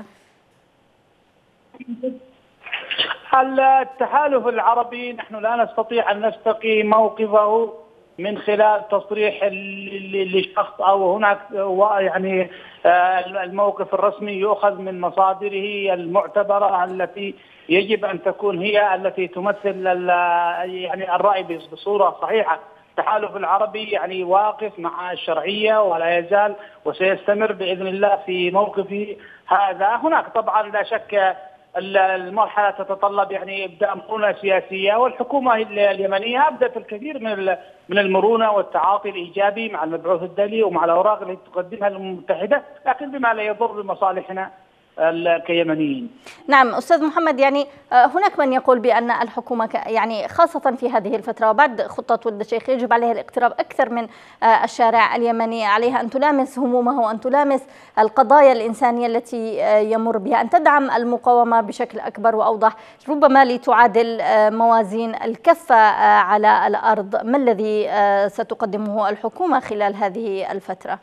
التحالف العربي نحن لا نستطيع أن نستقي موقفه من خلال تصريح لشخص أو هناك يعني الموقف الرسمي يؤخذ من مصادره المعتبرة التي يجب أن تكون هي التي تمثل يعني الرأي بصورة صحيحة. التحالف العربي يعني واقف مع الشرعية ولا يزال وسيستمر بإذن الله في موقفه هذا. هناك طبعا لا شك المرحلة تتطلب يعني إبداء مرونة سياسية، والحكومة اليمنية أبدت الكثير من من المرونة والتعاطي الإيجابي مع المبعوث الدولي ومع الأوراق التي تقدمها الأمم المتحدة، لكن بما لا يضر بمصالحنا كيمنيين. نعم أستاذ محمد، يعني هناك من يقول بأن الحكومة يعني خاصة في هذه الفترة وبعد خطة ولد الشيخ يجب عليها الاقتراب أكثر من الشارع اليمني، عليها أن تلامس همومه وأن تلامس القضايا الإنسانية التي يمر بها، أن تدعم المقاومة بشكل أكبر وأوضح، ربما لتعادل موازين الكفة على الأرض. ما الذي ستقدمه الحكومة خلال هذه الفترة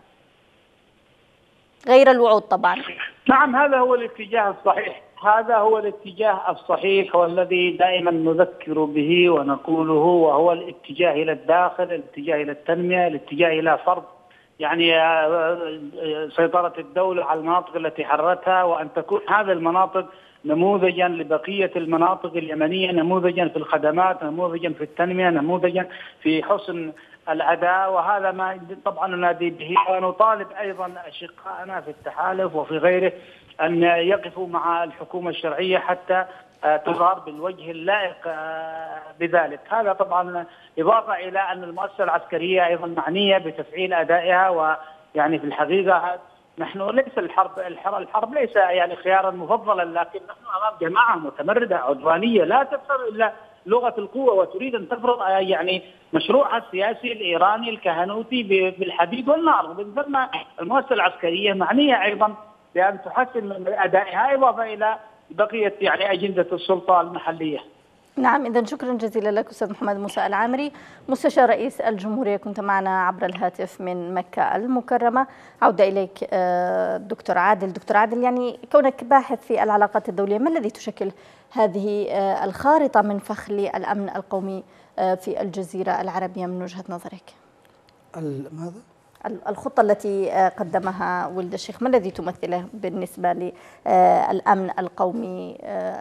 غير الوعود طبعا؟ نعم، هذا هو الاتجاه الصحيح، هذا هو الاتجاه الصحيح والذي دائما نذكر به ونقوله، وهو الاتجاه إلى الداخل، الاتجاه إلى التنمية، الاتجاه إلى فرض يعني سيطرة الدولة على المناطق التي حررتها، وأن تكون هذه المناطق نموذجا لبقية المناطق اليمنية، نموذجا في الخدمات، نموذجا في التنمية، نموذجا في حسن الأداء. وهذا ما طبعا ننادي به، ونطالب أيضا أشقائنا في التحالف وفي غيره أن يقفوا مع الحكومة الشرعية حتى تظهر بالوجه اللائق بذلك. هذا طبعا إضافة إلى أن المؤسسة العسكرية أيضا معنية بتفعيل أدائها، ويعني في الحقيقة نحن ليس الحرب الحرب, الحرب ليس يعني خيارا مفضلا، لكن نحن أمام جماعة متمردة عدوانية لا تفهم إلا لغه القوه وتريد ان تفرض يعني مشروعها السياسي الايراني الكهنوتي بالحديد والنار، وبالذات المؤسسه العسكريه معنيه ايضا بان تحسن من ادائها اضافه الى بقيه يعني اجنده السلطه المحليه. نعم، إذا شكرا جزيلا لك أستاذ محمد موسى العامري مستشار رئيس الجمهورية، كنت معنا عبر الهاتف من مكة المكرمة. عودة إليك دكتور عادل. دكتور عادل، يعني كونك باحث في العلاقات الدولية، ما الذي تشكل هذه الخارطة من فخ للأمن القومي في الجزيرة العربية من وجهة نظرك؟ ماذا؟ الخطة التي قدمها ولد الشيخ ما الذي تمثله بالنسبة للأمن القومي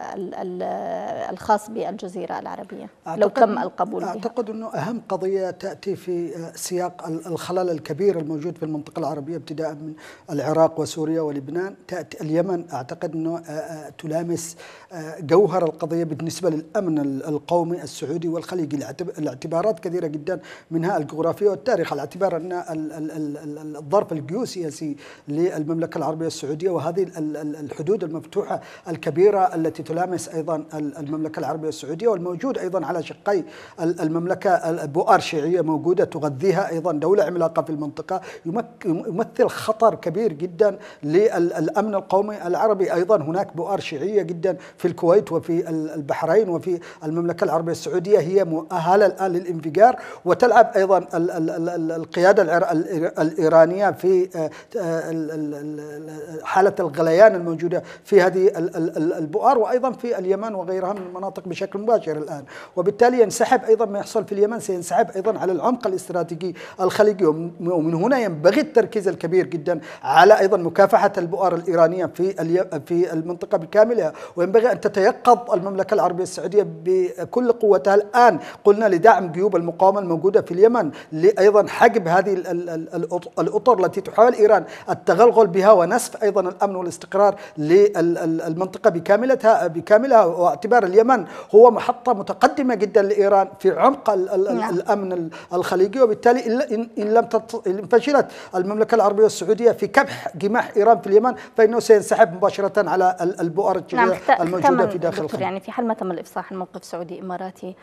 الخاص بالجزيرة العربية لو تم القبول بها؟ أعتقد أنه أهم قضية تأتي في سياق الخلل الكبير الموجود في المنطقة العربية ابتداء من العراق وسوريا ولبنان. تأتي اليمن، أعتقد أنه تلامس جوهر القضية بالنسبة للأمن القومي السعودي والخليجي لاعتبارات كثيرة جدا، منها الجغرافية والتاريخ، على اعتبار أن الظرف الجيوسياسي للمملكة العربية السعودية وهذه الحدود المفتوحة الكبيرة التي تلامس أيضا المملكة العربية السعودية، والموجود أيضا على شقي المملكة بؤر شيعية موجودة تغذيها أيضا دولة عملاقة في المنطقة، يمثل خطر كبير جدا للأمن القومي العربي. أيضا هناك بؤر شيعية جدا في الكويت وفي البحرين وفي المملكة العربية السعودية، هي مؤهلة الآن للانفجار، وتلعب أيضا القيادة الإيرانية في حالة الغليان الموجودة في هذه البؤر، وأيضا في اليمن وغيرها من المناطق بشكل مباشر الآن. وبالتالي ينسحب أيضا ما يحصل في اليمن، سينسحب أيضا على العمق الاستراتيجي الخليجي، ومن هنا ينبغي التركيز الكبير جدا على أيضا مكافحة البؤر الإيرانية في في المنطقة بكاملها، وينبغي أن تتيقظ المملكة العربية السعودية بكل قوتها الآن، قلنا لدعم جيوب المقاومة الموجودة في اليمن، لأيضا حجب هذه الأطر التي تحاول إيران التغلغل بها، ونسف أيضا الأمن والاستقرار للمنطقة بكاملتها بكاملها، واعتبار اليمن هو محطة متقدمة جدا لإيران في عمق الأمن الخليجي. وبالتالي إن لم إن فشلت المملكة العربية السعودية في كبح جماح إيران في اليمن، فإنه سينسحب مباشرة على البؤر الشيعية الموجودة في داخل الخليج. يعني في حال ما تم الإفصاح الموقف سعودي إماراتي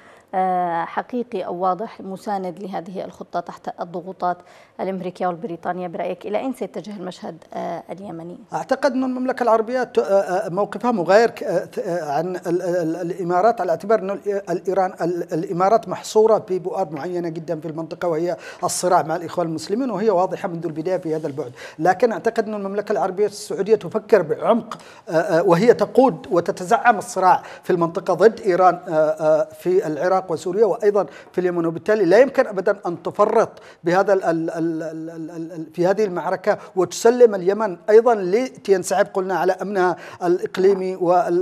حقيقي أو واضح مساند لهذه الخطة تحت الضغوطات الأمريكية والبريطانية، برأيك إلى أين سيتجه المشهد اليمني؟ أعتقد أن المملكة العربية موقفها مغاير عن الإمارات، على اعتبار أن الإيران الإمارات محصورة في بؤر معينة جدا في المنطقة، وهي الصراع مع الإخوان المسلمين، وهي واضحة منذ البداية في هذا البعد. لكن أعتقد أن المملكة العربية السعودية تفكر بعمق، وهي تقود وتتزعم الصراع في المنطقة ضد إيران في العراق وسوريا وأيضا في اليمن، وبالتالي لا يمكن أبدا أن تفرط بهذا ال ال ال ال ال في هذه المعركة وتسلم اليمن أيضا لتنسحب قلنا على أمنها الإقليمي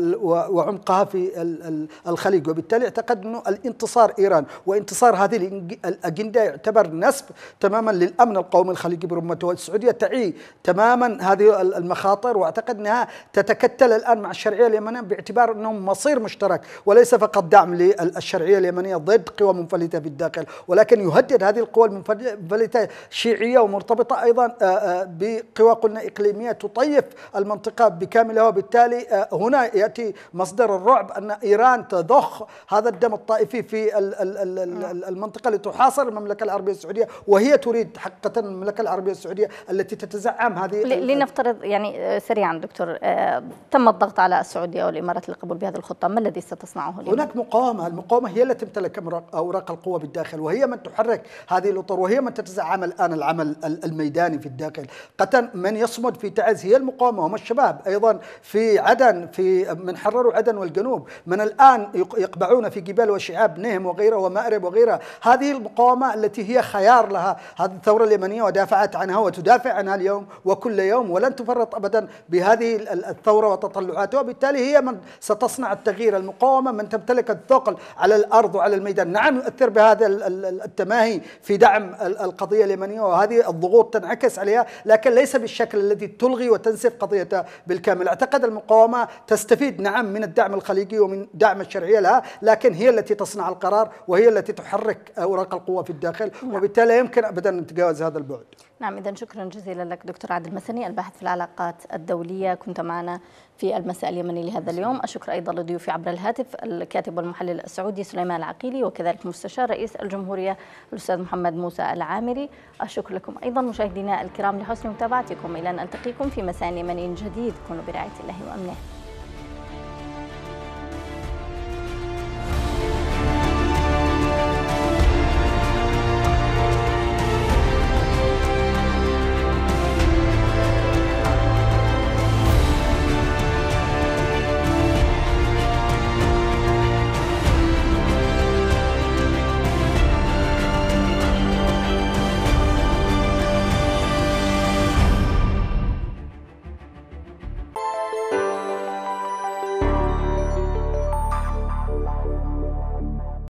وعمقها في الخليج. وبالتالي اعتقد أنه الانتصار إيران وانتصار هذه الأجندة يعتبر نسب تماما للأمن القومي الخليجي برمته، والسعودية تعي تماما هذه المخاطر، واعتقد أنها تتكتل الآن مع الشرعية اليمنية باعتبار أنهم مصير مشترك، وليس فقط دعم للشرعية اليمنية ضد قوى منفلتة في الداخل، ولكن يهدد هذه القوى المنفلتة شيعية ومرتبطة أيضا بقوى قلنا إقليمية تطيف المنطقة بكاملها. وبالتالي هنا يأتي مصدر الرعب أن إيران تضخ هذا الدم الطائفي في المنطقة لتحاصر المملكة العربية السعودية، وهي تريد حقيقة المملكة العربية السعودية التي تتزعم هذه. لنفترض يعني سريعا دكتور، تم الضغط على السعودية والإمارات للقبول بهذه الخطة، ما الذي ستصنعه اليوم؟ هناك مقاومة، المقاومة هي التي تمتلك أوراق القوة بالداخل، وهي من تحرك هذه الأطر، وهي من تتزعم الآن العمل الميداني في الداخل. قد من يصمد في تعز هي المقاومة، هم الشباب أيضا في عدن، في من حرروا عدن والجنوب، من الآن يقبعون في جبال وشعاب نهم وغيرها ومأرب وغيرها. هذه المقاومة التي هي خيار لها هذه الثورة اليمنية، ودافعت عنها وتدافع عنها اليوم وكل يوم، ولن تفرط أبدا بهذه الثورة وتطلعاتها. وبالتالي هي من ستصنع التغيير، المقاومة من تمتلك الثقل على الأرض الأرض وعلى الميدان. نعم يؤثر بهذا التماهي في دعم القضية اليمنية، وهذه الضغوط تنعكس عليها، لكن ليس بالشكل الذي تلغي وتنسف قضيتها بالكامل. أعتقد المقاومة تستفيد نعم من الدعم الخليجي ومن دعم الشرعية لها، لكن هي التي تصنع القرار وهي التي تحرك أوراق القوة في الداخل، وبالتالي لا يمكن أبدا أن نتجاوز هذا البعد. نعم، إذن شكرا جزيلا لك دكتور عادل مسني، الباحث في العلاقات الدولية، كنت معنا في المساء اليمني لهذا اليوم. أشكر أيضا لضيوفي عبر الهاتف الكاتب والمحلل السعودي سليمان العقيلي، وكذلك مستشار رئيس الجمهورية الأستاذ محمد موسى العامري. أشكر لكم أيضا مشاهدينا الكرام لحسن متابعتكم، إلى أن ألتقيكم في مساء يمني جديد. كونوا برعاية الله وأمنه.